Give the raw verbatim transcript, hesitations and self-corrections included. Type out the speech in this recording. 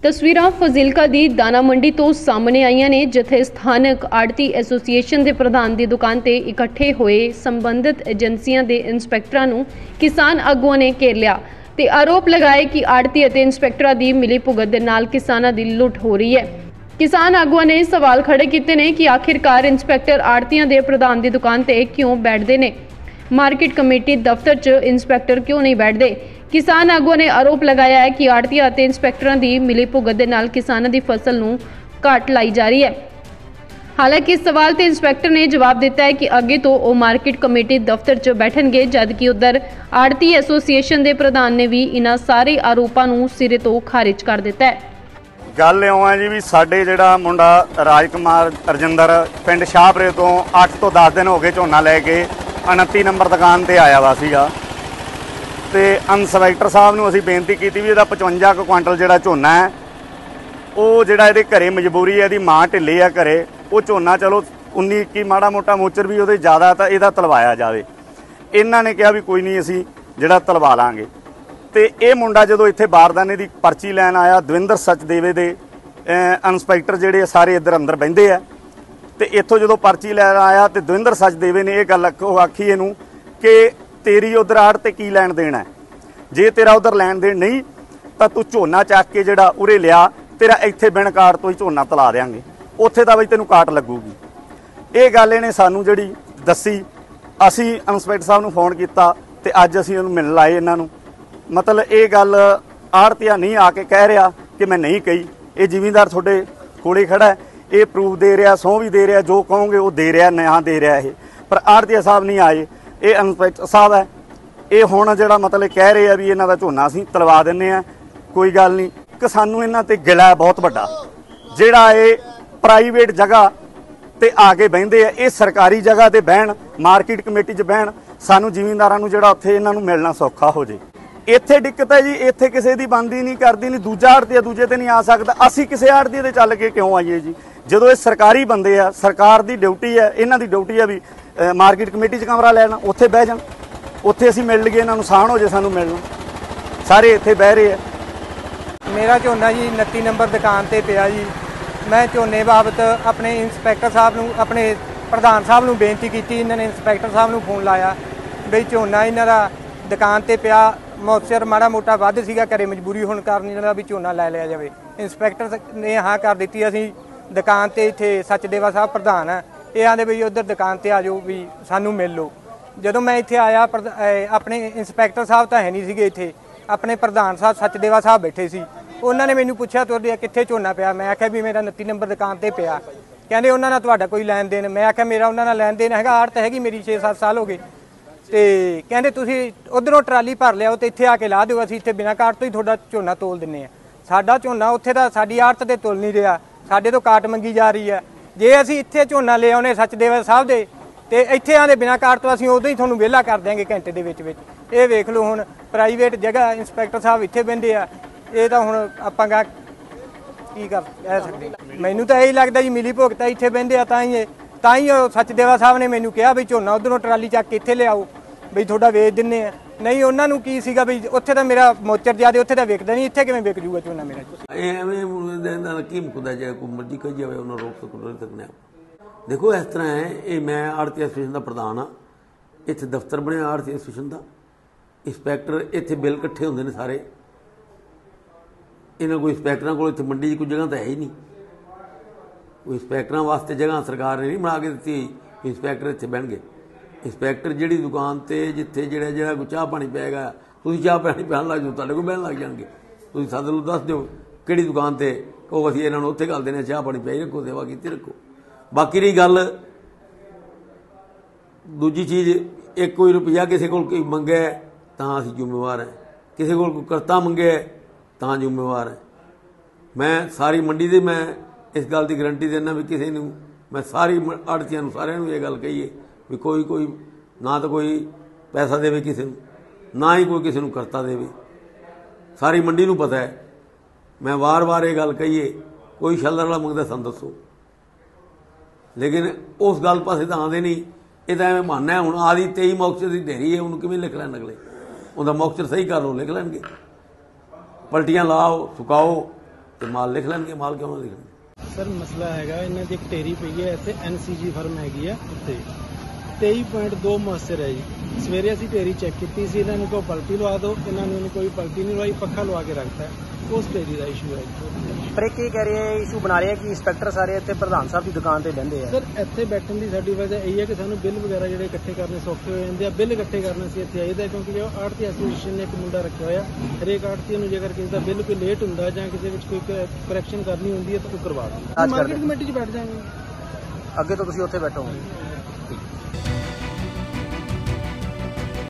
ਤਸਵੀਰਾਂ ਫਜ਼ਿਲਕਾ ਦੀ ਦਾਣਾ ਮੰਡੀ ਤੋਂ ਸਾਹਮਣੇ ਆਈਆਂ ਨੇ, ਜਿੱਥੇ ਸਥਾਨਕ ਆੜਤੀ ਐਸੋਸੀਏਸ਼ਨ ਦੇ ਪ੍ਰਧਾਨ ਦੀ ਦੁਕਾਨ ਤੇ ਇਕੱਠੇ ਹੋਏ ਸੰਬੰਧਿਤ ਏਜੰਸੀਆਂ ਦੇ ਇੰਸਪੈਕਟਰਾਂ ਨੂੰ ਕਿਸਾਨ ਆਗੂਆਂ ਨੇ ਘੇਰ ਲਿਆ ਤੇ ਆਰੋਪ ਲਗਾਏ ਕਿ ਆੜਤੀ ਅਤੇ ਇੰਸਪੈਕਟਰਾਂ ਦੀ ਮਿਲੀਭੁਗਤ ਦੇ ਨਾਲ ਕਿਸਾਨਾਂ ਦੀ ਲੁੱਟ ਹੋ ਰਹੀ ਹੈ। किसान आगुआ ने सवाल खड़े किए ने कि आखिरकार इंस्पैक्टर आड़तियां दे प्रधान की दुकान ते क्यों बैठते ने, मार्केट कमेटी दफ्तर च इंस्पैक्टर क्यों नहीं बैठते। किसान आगुआ ने आरोप लगाया है कि आड़तियां ते इंस्पैक्टरां दी मिलीभुगत दे नाल किसानां दी फसल नूं घाट लाई जा रही है। हालांकि इस सवाल ते इंस्पैक्टर ने जवाब दिता है कि अगे तो वो मार्केट कमेटी दफ्तर च बैठणगे, जबकि उधर आड़ती एसोसीएशन के प्रधान ने भी इन्हां सारे आरोपों नूं सिरे तो खारिज कर दिता है। गल इउं है जी भी साडे जिहड़ा मुंडा राजकुमार रजिंदर पिंड शाहपुरे तो अठ तो दस दिन हो गए झोना लैके उनती नंबर दुकान ते आया वा सीगा ते इंस्पैक्टर साहब नूं असीं बेनती की भी इहदा पचवंजा कुछ क्विंटल जिहड़ा झोना है वो जिहड़ा इहदे घरे मजबूरी है, इहदी मां ढिल्ली है घरे, वो झोना चलो उन्नी इक्की माड़ा मोटा मोचर भी उहदे ज़्यादा तो इहदा तलवाया जाए। इन्हां ने कहा भी कोई नहीं असीं जिहड़ा तलवा लांगे। तो यह मुंडा जो इत्थे बारदाने की पर्ची लैन आया, दविंदर सचदेवे दे इंस्पैक्टर जिहड़े सारे इधर अंदर बहिंदे आ, तो इत्थों जो पर्ची लैन आया तो दविंदर सचदेवे ने यह गल आखी इनू कि तेरी उधर आड़ ते की लैन देन है, जे तेरा उधर लैन देन नहीं तो तू झोना चक के जिहड़ा उरे लिया, तेरा इत्थे बिन काट तो ही झोना तला देंगे, उत्थे तां बई तैनूं काट लगूगी। ये गल इहने सानूं जिहड़ी दसी, असीं इंस्पैक्टर साहब नूं फोन कीता ते अज असीं उहनूं मिलण लाए। इन्हां नूं मतलब ये गल आड़तिया नहीं आके कह रहा कि मैं नहीं कही, ये जिमींदार थोड़े कोले खड़ा है, ये प्रूफ दे रहा, सौं भी दे रहा, जो कहोगे वो दे रहा, नया दे रहा है, पर आड़तिया साहब नहीं आए। ये इंस्पैक्टर साहब है, ये हुण जिहड़ा मतलब कह रहे हैं भी इन्हां दा झोना असीं तलवा दिंदे आ, कोई गल नहीं कि सानूं इन्हां ते गिला है बहुत वड्डा, जिहड़ा ये प्राइवेट जगह ते आके बहिंदे आ, ये सरकारी जगह ते बहन, मार्केट कमेटी च बहन, सानूं जिमींदारां नूं जिहड़ा उत्थे इन्हां नूं मिलना सौखा हो जाए। इत्थे दिक्कत है जी, इत्थे किसी की बनती नहीं करती नहीं, दूजा आड़ती दूजे ते नहीं आ सकता, असी किसी आड़ती ते चल के क्यों आईए जी, जो ये सरकारी बंदे आ, सरकार की ड्यूटी है, इन्हां दी ड्यूटी है भी मार्केट कमेटी च कमरा लैना, उत्थे बह जाण, उत्थे असीं मिल लईए, इन्हां नूं आसान हो जाए सानूं मिलना, सारे इत्थे बह रहे हैं। मेरा झोना जी उनती नंबर दुकान ते पिया जी। मैं झोने बाबत अपने इंस्पैक्टर साहब नूं, अपने प्रधान साहब नूं बेनती की, इन्होंने इंस्पैक्टर साहब नूं फोन लाया बई झोना इन्हां दा दुकान ते पिया, मौसर माड़ा मोटा वध सीगा, घरे मजबूरी होने कारण इन्हां भी झोना लै लिया जाए। इंस्पैक्टर ने हाँ कर दी, असीं दुकान ते इत्थे सचदेवा साहब प्रधान है, ये आंदे भी उधर दुकान ते आ जाओ भी सानूं मिल लो। जदों मैं इत्थे आया अपने इंस्पैक्टर साहब तो है नहीं सीगे इत्थे, अपने प्रधान साहब सचदेवा साहब बैठे सी, उन्होंने मैनूं पुछया तुहाडे कित्थे झोना पिया, मैं आख्या भी मेरा उनती नंबर दुकान ते पिया, कहंदे उन्हां नाल तुहाडा कोई लैन देन, मैं आख्या मेरा उन्हां नाल लैन देन हैगा, आड़त हैगी मेरी छे सत्त साल हो गए, तो कहते तुसीं उधरों ट्राली भर लिया तो इत्थे आके ला दो, असीं इत्थे बिना काट तो ही तुहाडा झोना तोल दिंदे आ। साडा झोना उत्थे तां साडी आड़त ते तुल नहीं रहा, साडे तो काट मंगी जा रही है। जे असीं इत्थे झोना ले आउने सचदेवा साहब दे ते इत्थे आंदे बिना काट तो असीं उदों ही तुहानूं विहला कर देंगे घंटे दे विच विच। ये वेख लो हुण प्राइवेट जगह इंस्पैक्टर साहब इत्थे बहिंदे आ, ये तां हुण आपां गा की कर कह सकदे। मैनूं तां यही लगदा जी मिली भुगता इत्थे बहिंदे आ, तां ही तां ही सचदेवा साहब ने मैनूं कहा भी झोना उधरों ट्राली चक के इत्थे लिआओ बई थोड़ा वेच दिन्ने आ, नहीं उन्होंने की सीगा बई उत्थे तां मेरा मोचर ज्यादा, उत्थे तां विकदा नहीं, इत्थे किवें विक जूगा झोना मेरा। एवें की मुकदा जाए, कोई मर्जी कही जाए, उन्होंने रोक सको रोक सकने। देखो इस तरह है, ये मैं आड़ती एसोसीएशन का प्रधान हाँ, इत्थे दफ्तर बनिया आड़ती एसोसीएशन का, इंस्पैक्टर इत्थे बिल इकट्ठे होंदे ने सारे, इन्हां कोई इंस्पैक्टरां कोल इत्थे मंडी कोई जगह तो है ही नहीं, कोई इंस्पैक्टरां वास्ते जगह सरकार ने नहीं बना के दी, इंस्पैक्टर इत्थे बहणगे। इंस्पैक्टर जिहड़ी दुकान ते जिथे जिहड़ा जिहड़ा कोई चाह पानी पिएगा, तुसीं चाह पानी पिआण लग जाओ, तुहाडे कोल बहण लग जाणगे, तुसीं सद लो दस दिओ किहड़ी दुकान ते, कहो असीं इन्हां नूं उत्थे घल देने, चाह पानी पिआई रखो, सेवा कीती रखो। बाकी रही गल दूजी चीज़, एक कोई रुपया किसी कोल कोई मंगे तां असीं जिम्मेवार हैं, किसी कोल कोई करता मंगे तां जिम्मेवार है। मैं सारी मंडी दे मैं इस गल की गारंटी देना भी किसी नूं, मैं सारी आड़तियां नूं सारिआं नूं ये गल कही है भी कोई कोई ना तो कोई पैसा देवे किसी नूं, ना ही कोई किसी नूं करता देवे, सारी मंडी नूं पता है। मैं वार वार ये गल कही है, कोई शलर वाला मंगदा सानूं दसो, लेकिन उस गल पासे तो आते नहीं, ये तो एवं बहाना है। हुण आदि तेई मौकचर की ढेरी है, उन्होंने किवें लिख लैन अगले, उनका मौकचर सही कर लो लिख लैणगे, पलटियां लाओ सुकाओ ਤੇ ਮਾਲ ਲਿਖ ਲੈਣਗੇ, ਮਾਲ ਕਿਉਂ ਨਾ ਲਿਖਣਗੇ। ਸਰ ਮਸਲਾ ਹੈਗਾ ਇਹਨਾਂ ਦੀ ਇੱਕ ਢੇਰੀ ਪਈ ਹੈ ਇੱਥੇ ਐਨ ਸੀ ਜੀ ਫਰਮ ਹੈਗੀ ਹੈ ਉੱਤੇ ਤੇਈ ਪੁਆਇੰਟ ਦੋ ਮੋਇਸਚਰ ਹੈ ਜੀ। ਸਵੇਰੇ ਅਸੀਂ ਢੇਰੀ ਚੈੱਕ ਕੀਤੀ ਸੀ, ਇਹਨਾਂ ਨੂੰ ਕੋਈ ਪਲਟੀ ਲਵਾ ਦਿਓ, ਇਹਨਾਂ ਨੂੰ ਕੋਈ ਪਲਟੀ ਨਹੀਂ ਲਵਾਈ, ਪੱਖਾ ਲਵਾ ਕੇ ਰੱਖਤਾ ਹੈ। ਉਸ ਢੇਰੀ ਦਾ ਇਸ਼ੂ ਹੈ। ਪਰ ਇਹ ਕੀ ਕਹਿ ਰਹੇ ਹੈ, ਇਸ਼ੂ ਬਣਾ ਰਹੇ ਹੈ ਕਿ ਇੰਸਪੈਕਟਰ ਸਾਰੇ ਇੱਥੇ ਪ੍ਰਧਾਨ ਸਾਹਿਬ ਦੀ ਦੁਕਾਨ ਤੇ ਬਹਿੰਦੇ ਆ। ਸਰ ਇੱਥੇ ਬੈਠਣ ਦੀ ਸਾਡੀ ਵਜ੍ਹਾ ਇਹ ਹੈ ਕਿ ਸਾਨੂੰ ਬਿੱਲ ਵਗੈਰਾ ਜਿਹੜੇ ਇਕੱਠੇ ਕਰਨੇ ਸੌਖੇ ਹੋ ਜਾਂਦੇ ਆ। ਬਿੱਲ ਇਕੱਠੇ ਕਰਨਾ ਸੀ ਇੱਥੇ ਆਈਦਾ, ਕਿਉਂਕਿ ਜੋ ਆੜਤੀ ਐਸੋਸੀਏਸ਼ਨ ਨੇ ਇੱਕ ਮੁੰਡਾ ਰੱਖਿਆ ਹੋਇਆ, ਹਰੇਕ ਆੜਤੀ ਨੂੰ ਜੇਕਰ ਕਿਸੇ ਦਾ ਬਿੱਲ ਕੋਈ ਲੇਟ ਹੁੰਦਾ ਜਾਂ ਕਿਸੇ ਵਿੱਚ ਕੋਈ ਕਰੈਕਸ਼ਨ ਕਰਨੀ ਹੁੰਦੀ ਹੈ ਤਾਂ ਉਹ ਕਰਵਾ ਦਿੰਦੇ। ਮਾਰਕੀਟ ਕਮੇਟੀ 'ਚ ਬੈਠ ਜਾਵਾਂਗੇ, ਅੱਗੇ ਤੋਂ ਤੁਸੀਂ ਉੱਥੇ ਬੈਠੋਗੇ।